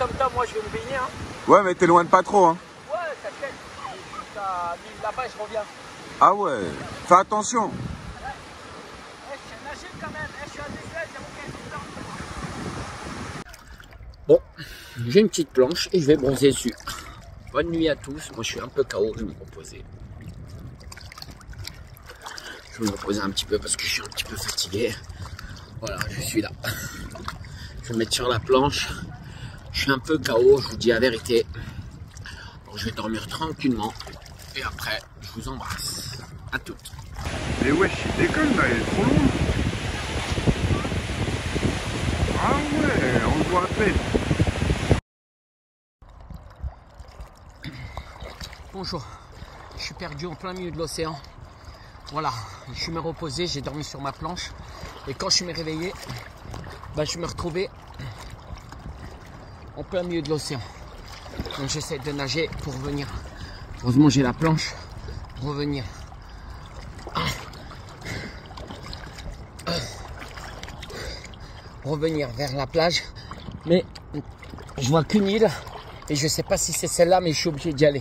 tom-tom, moi je vais me baigner. Hein. Ouais, mais t'es loin de pas trop, hein. Ouais, t'inquiète. Juste à l'île là-bas, je reviens. Ah ouais, fais attention. Je suis nager quand même, je suis à des ailes, Bon, j'ai une petite planche et je vais bronzer dessus. Bonne nuit à tous. Moi, je suis un peu KO, je vais me reposer. Je vais me reposer un petit peu parce que je suis un petit peu fatigué. Voilà, je suis là. Je vais me mettre sur la planche. Je suis un peu KO, je vous dis la vérité. Donc, je vais dormir tranquillement. Et après, je vous embrasse. À toutes. Mais wesh, il déconne là, il est trop loin. Ah ouais, on le voit à peine. Bonjour, je suis perdu en plein milieu de l'océan. Voilà, je suis me reposé, j'ai dormi sur ma planche. Et quand je me réveillé, bah, je me retrouvais en plein milieu de l'océan. Donc j'essaie de nager pour revenir. Heureusement j'ai la planche pour revenir. Revenir vers la plage. Mais je vois qu'une île et je sais pas si c'est celle-là, mais je suis obligé d'y aller.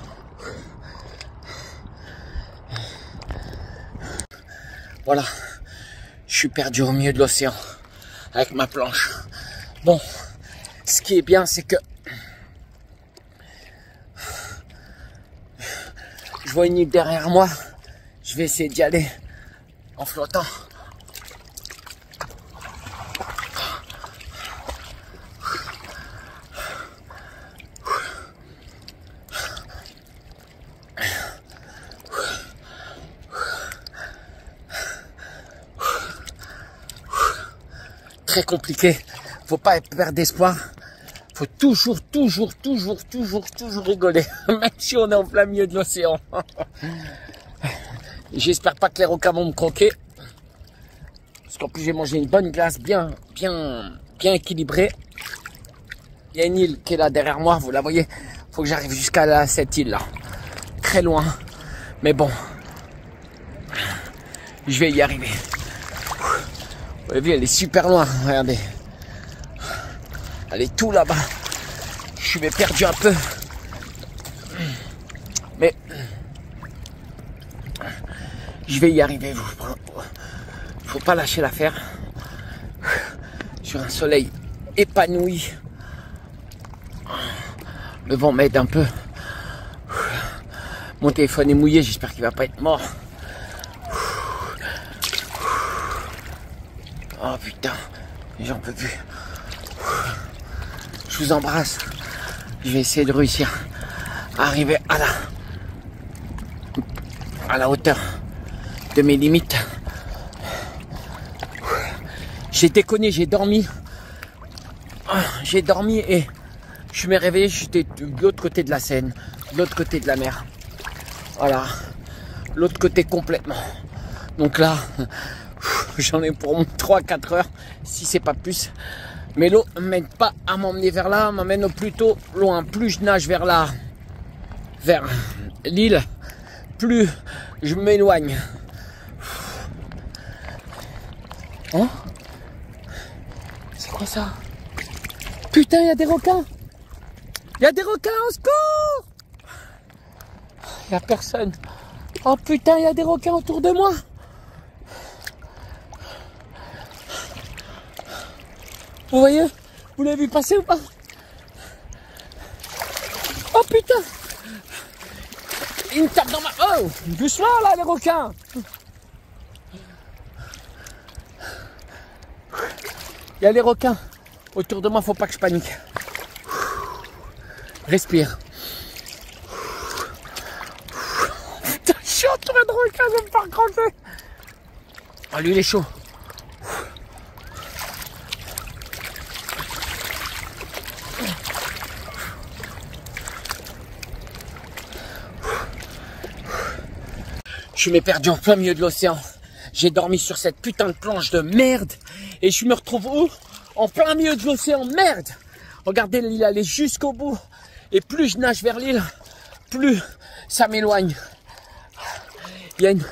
Voilà, je suis perdu au milieu de l'océan avec ma planche. Bon, ce qui est bien, c'est que je vois une île derrière moi. Je vais essayer d'y aller en flottant. Très compliqué, faut pas perdre d'espoir, faut toujours rigoler, même si on est en plein milieu de l'océan. J'espère pas que les requins vont me croquer, parce qu'en plus j'ai mangé une bonne glace bien équilibrée. Il y a une île qui est là derrière moi, vous la voyez, faut que j'arrive jusqu'à cette île là, très loin, mais bon, je vais y arriver. Vous avez vu, elle est super loin, regardez. Elle est tout là-bas. Je suis perdu un peu. Mais je vais y arriver. Faut pas lâcher l'affaire. Sur un soleil épanoui. Le vent m'aide un peu. Mon téléphone est mouillé, j'espère qu'il va pas être mort. Oh putain, j'en peux plus. Je vous embrasse. Je vais essayer de réussir à arriver à la hauteur de mes limites. J'ai déconné, j'ai dormi. J'ai dormi et je me réveillé, j'étais de l'autre côté de la Seine, de l'autre côté de la mer. Voilà, l'autre côté complètement. Donc là, j'en ai pour 3-4 heures, si c'est pas plus. Mais l'eau ne m'aide pas à m'emmener vers là, m'amène plutôt loin. Plus je nage vers là, vers l'île, plus je m'éloigne. Hein? C'est quoi ça? Putain, il y a des requins! Il y a des requins, au secours! Il n'y a personne. Oh putain, il y a des requins autour de moi! Vous voyez? Vous l'avez vu passer ou pas? Oh putain! Il me tape dans ma... Oh! Doucement là, les requins! Il y a les requins autour de moi, faut pas que je panique. Respire. Putain, je suis entouré de requins, je vais me faire croquer. Ah, lui, il est chaud. Je m'ai perdu en plein milieu de l'océan. J'ai dormi sur cette putain de planche de merde. Et je me retrouve où? En plein milieu de l'océan, merde. Regardez, l'île, elle est jusqu'au bout. Et plus je nage vers l'île, plus ça m'éloigne. Il y a une...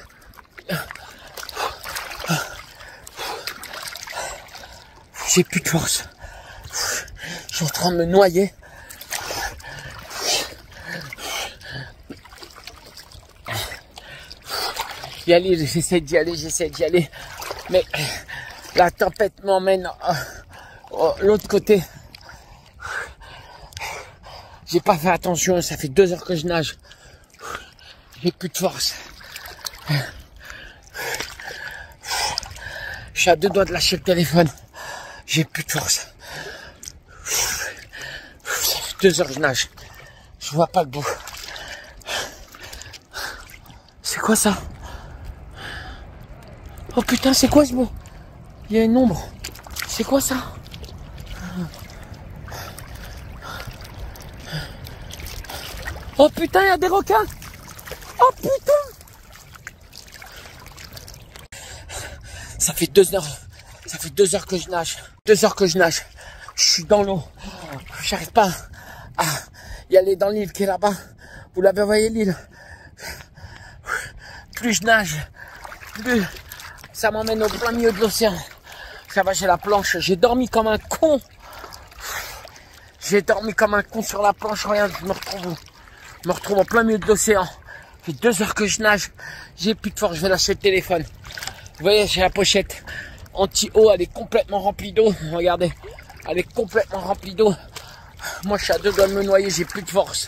J'ai plus de force. suis en train de me noyer. Y aller, j'essaie d'y aller. Mais la tempête m'emmène l'autre côté. J'ai pas fait attention, ça fait 2 heures que je nage. J'ai plus de force. Je suis à 2 doigts de lâcher le téléphone. J'ai plus de force. Ça fait 2 heures que je nage. Je vois pas le bout. C'est quoi ça? Oh putain, c'est quoi ce mot? Il y a une ombre. C'est quoi ça? Oh putain, il y a des requins. Oh putain. Ça fait 2 heures. Ça fait 2 heures que je nage. 2 heures que je nage. Je suis dans l'eau. J'arrive pas à y aller dans l'île qui est là-bas. Vous l'avez voyé l'île? Plus je nage, plus ça m'emmène au plein milieu de l'océan. Ça va, j'ai la planche. J'ai dormi comme un con. J'ai dormi comme un con sur la planche. Regarde, je me retrouve en plein milieu de l'océan. Ça fait 2 heures que je nage. J'ai plus de force, je vais lâcher le téléphone. Vous voyez, j'ai la pochette anti-eau, elle est complètement remplie d'eau. Regardez, elle est complètement remplie d'eau. Moi, je suis à 2 doigts de me noyer, j'ai plus de force.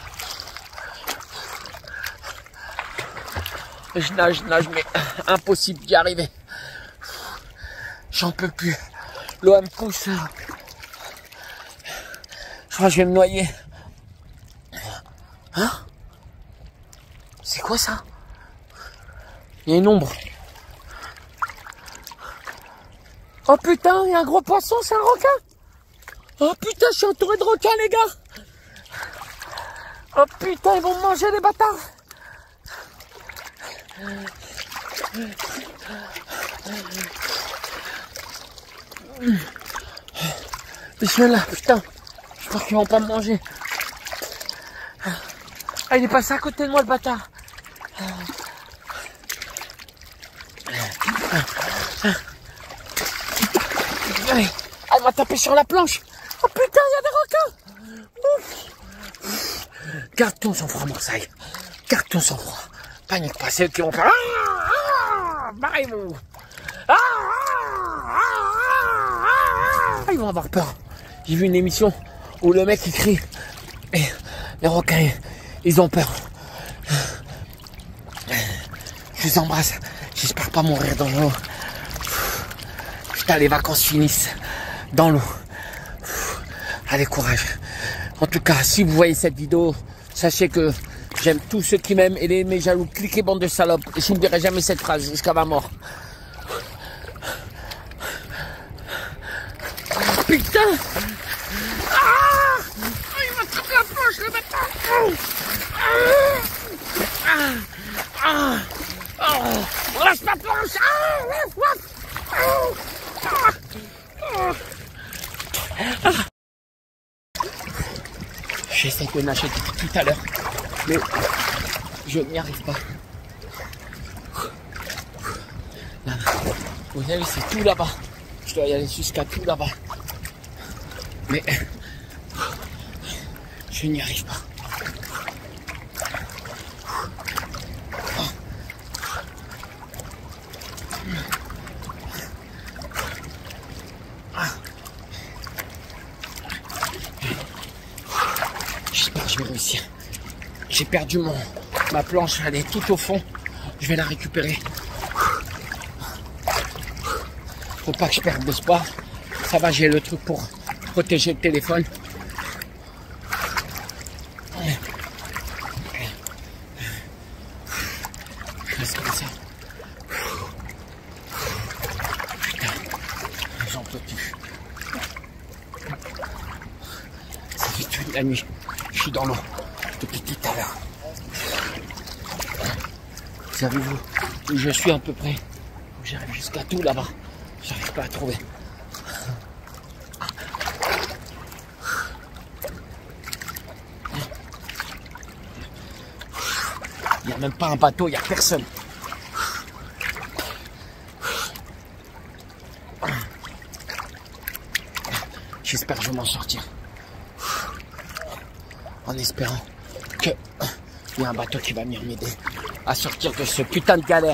Je nage, mais impossible d'y arriver. J'en peux plus. L'eau, elle me pousse. Je crois que je vais me noyer. Hein? C'est quoi ça? Il y a une ombre. Oh putain, il y a un gros poisson, c'est un requin. Oh putain, je suis entouré de requins, les gars. Oh putain, ils vont me manger, les bâtards. Bismillah, putain. Je crois qu'ils vont pas me manger. Ah, il est passé à côté de moi, le bâtard. Ah, il m'a tapé sur la planche. Oh putain, il y a des requins. Ouf. Garde ton sang-froid, Marseille. Garde ton sang-froid. Panique pas, c'est eux qui vont faire. Barrez-vous. Ils vont avoir peur. J'ai vu une émission où le mec il crie et les requins ils ont peur. Je les embrasse. J'espère pas mourir dans l'eau. Putain, les vacances finissent dans l'eau. Allez, courage. En tout cas, si vous voyez cette vidéo, sachez que j'aime tous ceux qui m'aiment et mes jaloux. Cliquez, bande de salopes. Et je n'oublierai jamais cette phrase jusqu'à ma mort. Putain! Ah! Oh, il m'a tapé la planche, le bâtard! Oh, lâche ma planche! J'essaie de nager depuis tout à l'heure, mais je n'y arrive pas. Là, vous savez, c'est tout là-bas. Je dois y aller jusqu'à tout là-bas. Mais je n'y arrive pas. J'espère que je vais réussir. J'ai perdu ma planche, elle est tout au fond. Je vais la récupérer. Faut pas que je perde d'espoir. Ça va, j'ai le truc pour protéger le téléphone. Je reste comme ça. Putain, j'en peux plus. Ça fait toute la nuit. Je suis dans l'eau depuis tout à l'heure. Savez-vous où je suis à peu près? J'arrive jusqu'à tout là-bas. J'arrive pas à trouver. Il n'y a même pas un bateau, il n'y a personne. J'espère que je vais m'en sortir. en espérant que il y a un bateau qui va venir m'aider à sortir de ce putain de galère.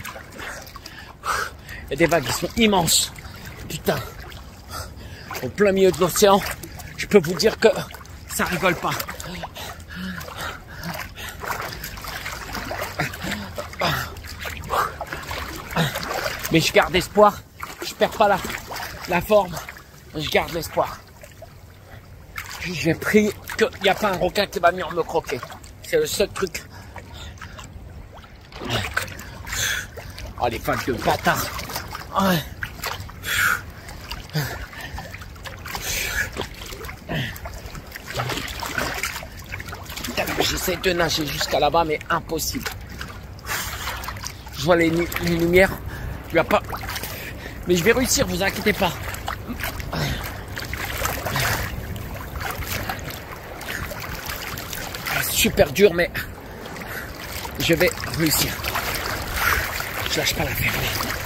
Il y a des vagues qui sont immenses. Putain. Au plein milieu de l'océan, je peux vous dire que ça rigole pas. Mais je garde espoir. Je perds pas la forme. Je garde l'espoir. J'ai pris qu'il n'y a pas un requin qui va venir me croquer. C'est le seul truc. Oh, les vagues de bâtards. Ouais. J'essaie de nager jusqu'à là-bas, mais impossible. Je vois les lumières. Il n'y a pas... Mais je vais réussir, vous inquiétez pas. Super dur, mais je vais réussir. Je lâche pas l'affaire.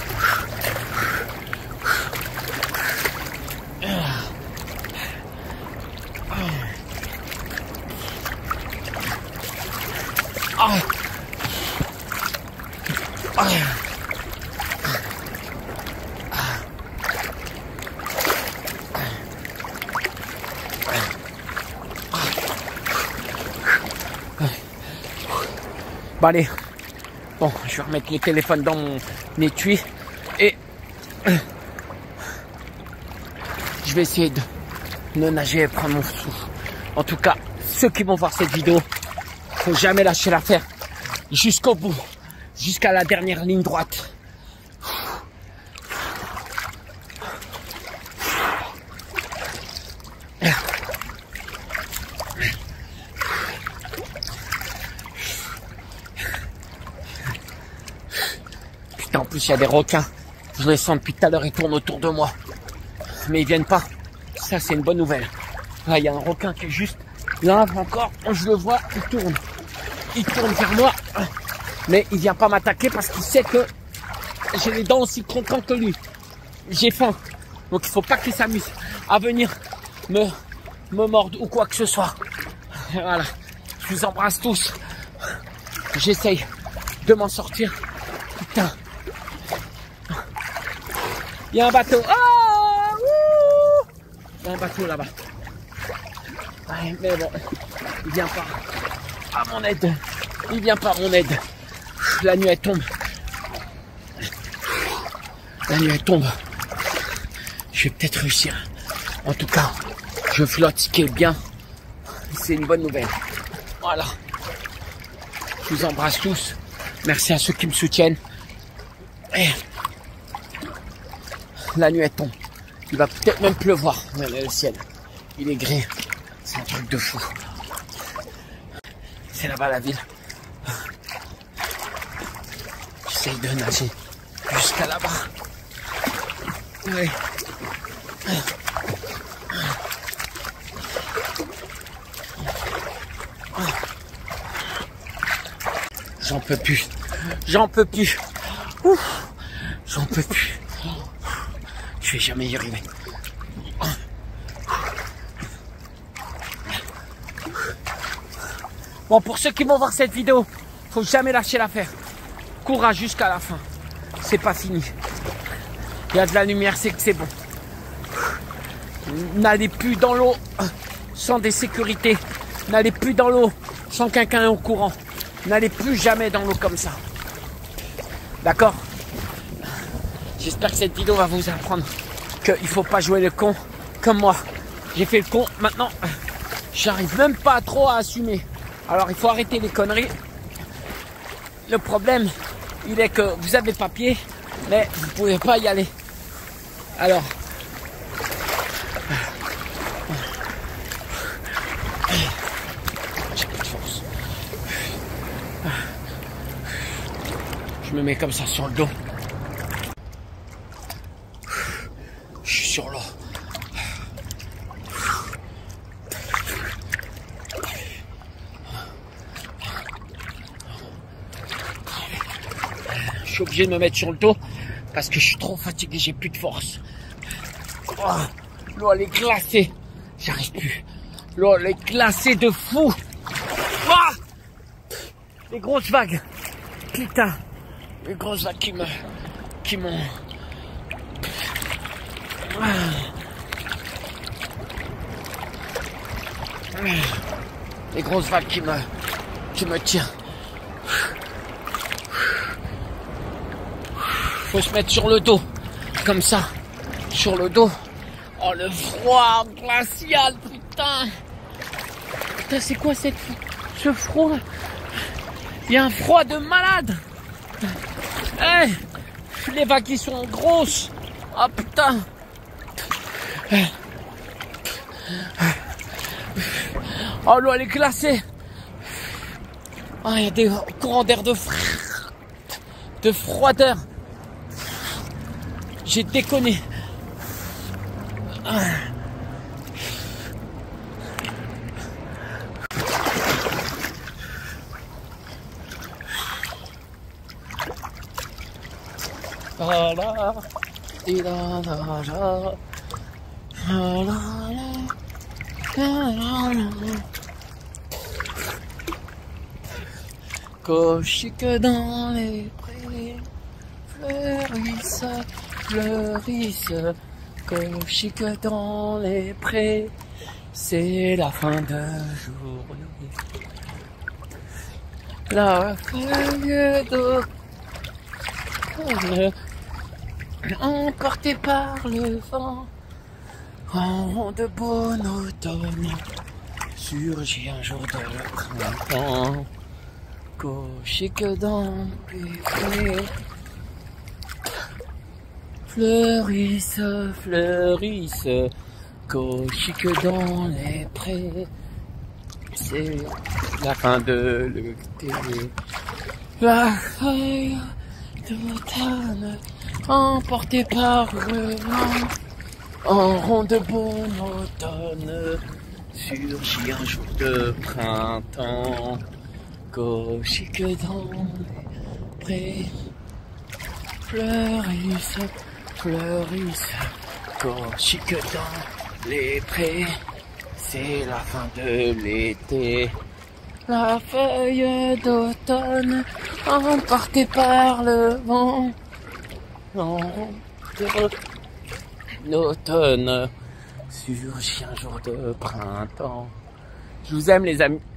Bon allez, bon, je vais remettre le téléphone dans mon étui et je vais essayer de nager et prendre mon souffle. En tout cas, ceux qui vont voir cette vidéo, faut jamais lâcher l'affaire jusqu'au bout, jusqu'à la dernière ligne droite. En plus, il y a des requins. Je les sens depuis tout à l'heure, ils tournent autour de moi. Mais ils viennent pas. Ça, c'est une bonne nouvelle. Là, il y a un requin qui est juste là encore. Je le vois, il tourne. Il tourne vers moi. Mais il vient pas m'attaquer parce qu'il sait que j'ai les dents aussi croquantes que lui. J'ai faim. Donc, il faut pas qu'il s'amuse à venir me mordre ou quoi que ce soit. Voilà. Je vous embrasse tous. J'essaye de m'en sortir. Putain. Il y a un bateau. Oh, il y a un bateau là-bas. Ouais, mais bon, il vient pas à mon aide. Il vient pas à mon aide. La nuit elle tombe. La nuit elle tombe. Je vais peut-être réussir. En tout cas, je flotte, ce qui est bien. C'est une bonne nouvelle. Voilà. Je vous embrasse tous. Merci à ceux qui me soutiennent. Et la nuit elle tombe. Il va peut-être même pleuvoir. Regardez le ciel. Il est gris. C'est un truc de fou. C'est là-bas la ville. J'essaye de nager jusqu'à là-bas. Oui. J'en peux plus. J'en peux plus. Ouf. J'en peux plus. Je vais jamais y arriver. Bon, pour ceux qui vont voir cette vidéo, faut jamais lâcher l'affaire. Courage jusqu'à la fin. C'est pas fini. Il y a de la lumière, c'est que c'est bon. N'allez plus dans l'eau sans des sécurités. N'allez plus dans l'eau sans quelqu'un au courant. N'allez plus jamais dans l'eau comme ça. D'accord? J'espère que cette vidéo va vous apprendre qu'il ne faut pas jouer le con comme moi. J'ai fait le con, maintenant j'arrive même pas trop à assumer. Alors il faut arrêter les conneries. Le problème, il est que vous avez papier, mais vous ne pouvez pas y aller. Alors, j'ai plus de force. Je me mets comme ça sur le dos. Je suis sur l'eau. Je suis obligé de me mettre sur le dos parce que je suis trop fatigué, j'ai plus de force. Oh, l'eau elle est glacée. J'arrive plus. L'eau, elle est glacée de fou. Ah, les grosses vagues. Putain. Les grosses vagues qui m'ont... Les grosses vagues qui me tirent. Faut se mettre sur le dos. Comme ça. Sur le dos. Oh, le froid glacial, putain. Putain, c'est quoi ce froid? Il y a un froid de malade. Hey, les vagues qui sont grosses. Oh putain. Oh, l'eau elle est glacée. Oh, il y a des courants d'air de froideur. J'ai déconné. Cochique dans les prés, fleurissent, cochique dans les prés, c'est la fin de journée. La feuille d'automne, emportée par le vent, en de bon automne, surgit un jour de printemps. Cochique dans les prés, fleurissent, cochique dans les prés, c'est la fin de l'été. La feuille d'automne, emportée par le vent, en rond de bon automne, surgit un jour de printemps. Cochique dans les prés, fleurissent, cochique dans les prés, c'est la fin de l'été. La feuille d'automne, emportée par le vent, en d'automne, surgit un jour de printemps. Je vous aime les amis.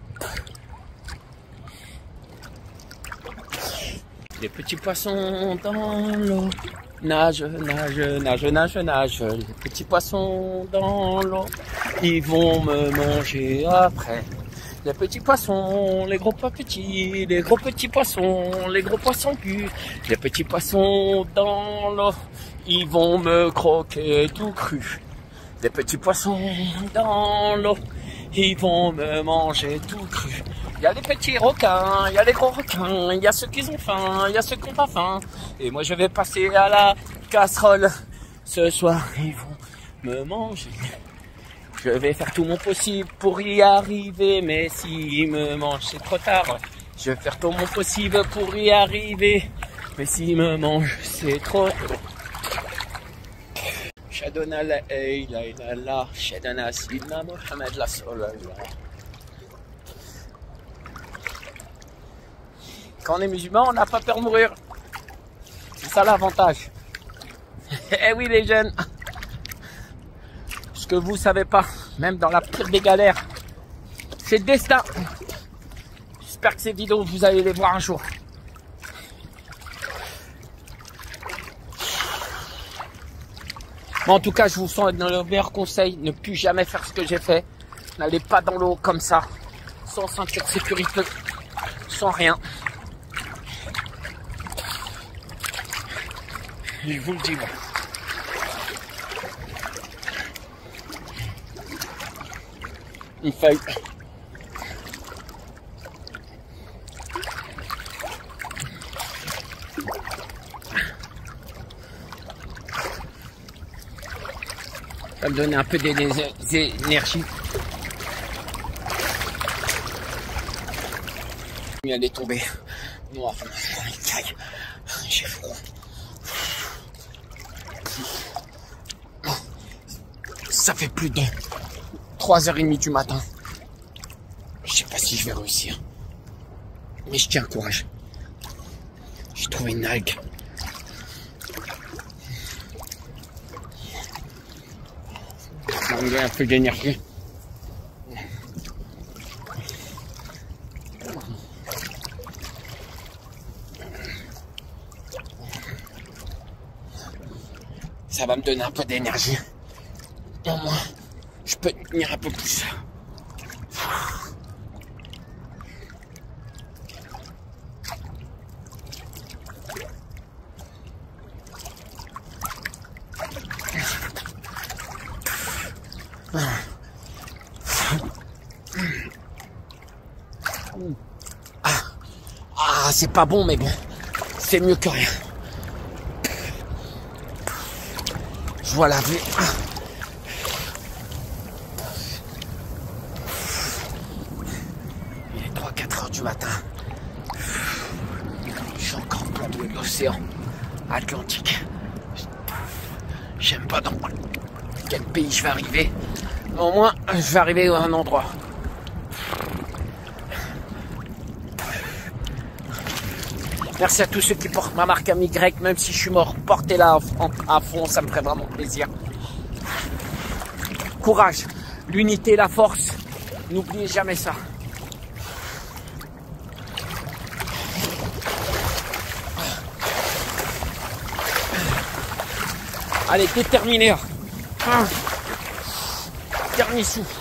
Les petits poissons dans l'eau nagent, nagent. Les petits poissons dans l'eau, ils vont me manger après. Les petits poissons, les gros pas petits, les gros petits poissons, les gros poissons culs. Les petits poissons dans l'eau, ils vont me croquer tout cru. Les petits poissons dans l'eau, ils vont me manger tout cru. Il y a les petits requins, il y a les gros requins, il y a ceux qui ont faim, il y a ceux qui n'ont pas faim. Et moi je vais passer à la casserole. Ce soir ils vont me manger. Je vais faire tout mon possible pour y arriver, mais s'ils me mangent c'est trop tard. Je vais faire tout mon possible pour y arriver, mais s'ils me mangent c'est trop tôt. Shadona la la, Shadona Sidna Mohamed la Solallah. Quand on est musulman, on n'a pas peur de mourir. C'est ça l'avantage. Eh oui les jeunes. Ce que vous savez pas, même dans la pire des galères, c'est le destin. J'espère que ces vidéos, vous allez les voir un jour. Bon, en tout cas, je vous sens dans le meilleur conseil. Ne plus jamais faire ce que j'ai fait. N'allez pas dans l'eau comme ça, sans ceinture de sécurité, sans rien. Je vous le dis, moi. Une feuille. Ça va me donner un peu d'énergie. Elle est tombée. Noir. J'ai froid. Ça fait plus de 3h30 du matin. si je vais réussir. Mais je tiens courage. J'ai trouvé une algue. Ça me donne un peu d'énergie. Ça va me donner un peu d'énergie. Au moins, je peux tenir un peu plus. Ah, c'est pas bon, mais bon, c'est mieux que rien. Je vois la vue. Il est 3-4 heures du matin. Je suis encore au milieu de l'océan Atlantique. J'aime pas dans quel pays je vais arriver. Mais au moins, je vais arriver à un endroit. Merci à tous ceux qui portent ma marque AMY, même si je suis mort. Portez-la à fond, ça me ferait vraiment plaisir. Courage, l'unité, la force. N'oubliez jamais ça. Allez, déterminé. Dernier souffle.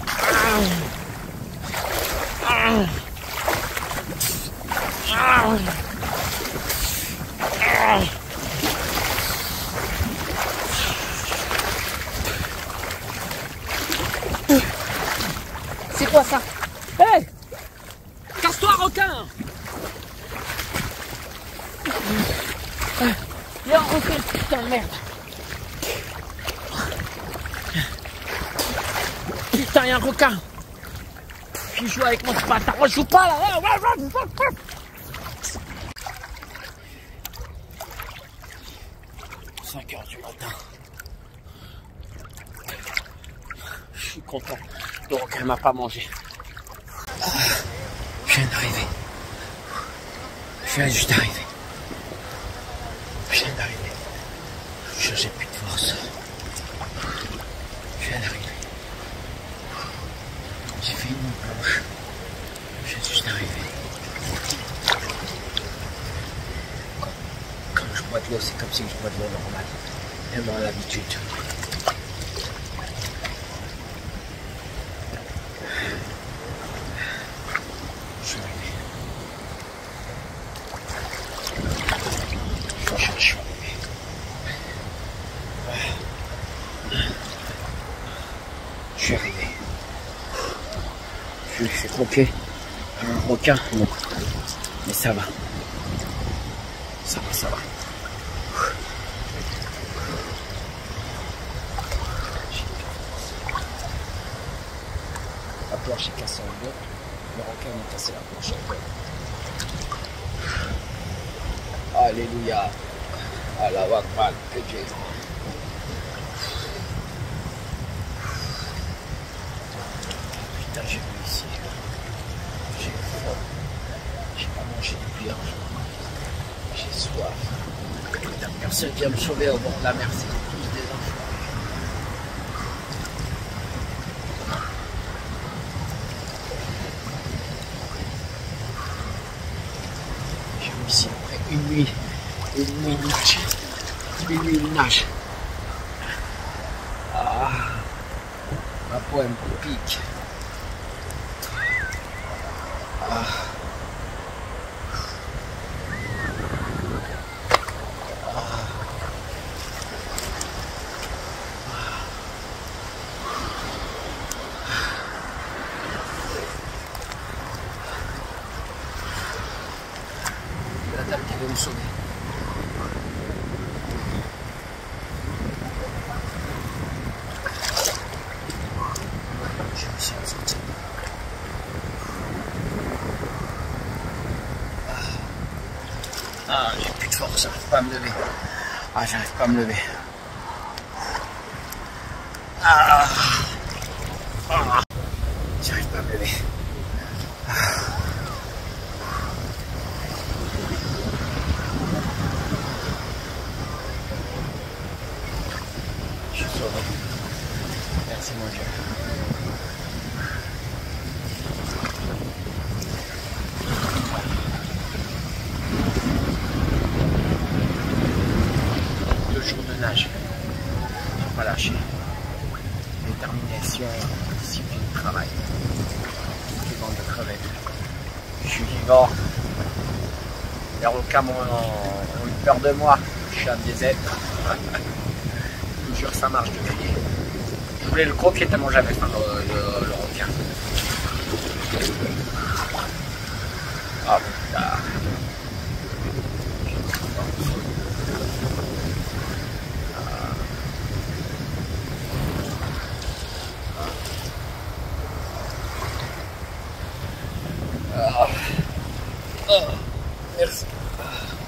C'est quoi ça? Hé hey, casse-toi, requin! Il y a un requin, putain de merde! Putain, il y a un requin! Il joue avec moi, ce bâtard! On joue pas là! 5 heures du matin. Je suis content. Le requin m'a pas mangé. Je viens d'arriver. Je viens juste d'arriver. Je viens d'arriver. J'ai plus de force. Je viens d'arriver. J'ai fait une nuit blanche. Je viens juste d'arriver. Quand je bois de l'eau, c'est comme si je bois de l'eau normale. Même à l'habitude. Je suis arrivé. Je suis croqué un requin, bon. Mais ça va. Ça va, ça va. La planche est cassée en deux. Le requin m'a cassé la planche en deux. Alléluia. Allahu Akbar, que Dieu est grand. Putain, j'ai réussi. J'ai froid. J'ai pas mangé depuis un jour. J'ai soif. Putain, personne vient me sauver au bord de la mer, c'est tous des enfants. J'ai réussi après une nuit de nage. Une nuit de nage. Ah, ma peau elle me pique. Ah. La dame qui veut me sauver. Je me suis ressenti. Ah, j'ai plus de force, j'arrive pas à me lever. Ah, j'arrive pas à me lever. Ah, ah. J'arrive pas à me lever. discipline de travail. Quelle bande de crevettes. Je suis vivant. Les requins ont eu peur de moi. Je suis un des êtres. Je vous jure, ça marche de crier. Je voulais le croquer tellement j'avais faim, le requin. Ah putain. Merci.